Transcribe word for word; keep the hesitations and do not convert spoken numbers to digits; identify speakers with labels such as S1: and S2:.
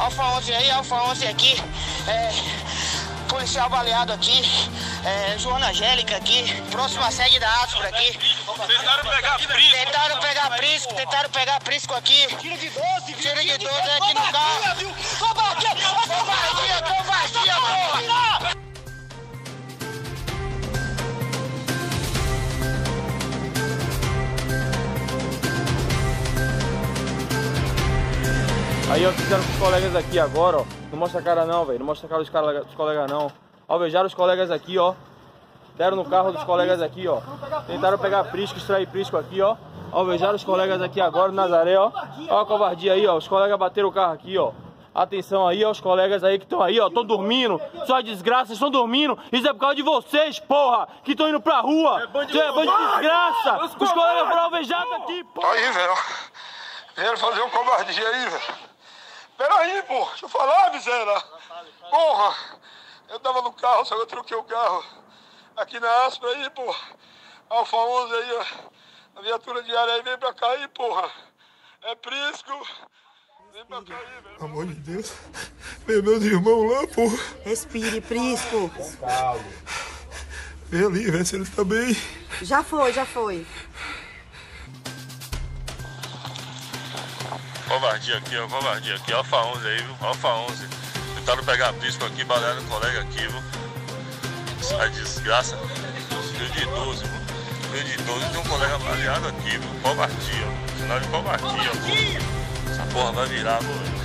S1: Alfa onze aí, Alfa onze aqui. É, policial baleado aqui. É, Joana Angélica aqui. Próxima sede da Asfra aqui.
S2: Tentaram pegar Prisco.
S1: Tentaram pegar Prisco, tentaram pegar Prisco aqui. Tiro de doze, tiro de doze aqui no carro. Covardia, covardia, covardia, porra!
S3: Aí, ó, fizeram com os colegas aqui agora, ó. Não mostra a cara não, velho. Não mostra a cara dos, cara, dos colegas não. Alvejaram os colegas aqui, ó. Deram no carro dos colegas aqui, ó. Tentaram pegar Prisco, extrair Prisco aqui, ó. Alvejaram os colegas aqui agora no Nazaré, ó. Ó a covardia aí, ó. Os colegas bateram o carro aqui, ó. Atenção aí, ó. Os colegas aí que estão aí, ó. Estão dormindo. Só desgraça, estão dormindo. Isso é por causa de vocês, porra. Que estão indo pra rua. Isso é bando de desgraça. Os colegas foram alvejados aqui, porra.
S2: Aí, velho. Vieram fazer uma covardia aí, velho. Peraí, pô, deixa eu falar, miséria. Porra, eu tava no carro, só que eu troquei o carro. Aqui na Aspa aí, pô. Alfa onze aí, ó. A viatura diária aí, vem pra cá aí, porra. É Prisco. Vem pra cá aí, velho. Pelo amor de Deus. Vem meus irmãos lá, porra.
S4: Respire, Prisco.
S2: Vem ali, vê se ele tá bem.
S4: Já foi, já foi.
S5: Covardia aqui, ó, covardia aqui, Alfa onze aí, viu? Alfa onze. Tentaram pegar Prisco aqui, balearam o colega aqui, viu? Isso é desgraça. Rio de doze, viu? Rio de doze tem um colega baleado aqui, viu? Covardia, ó. Sinal de covardia, pô. Essa porra vai virar, pô.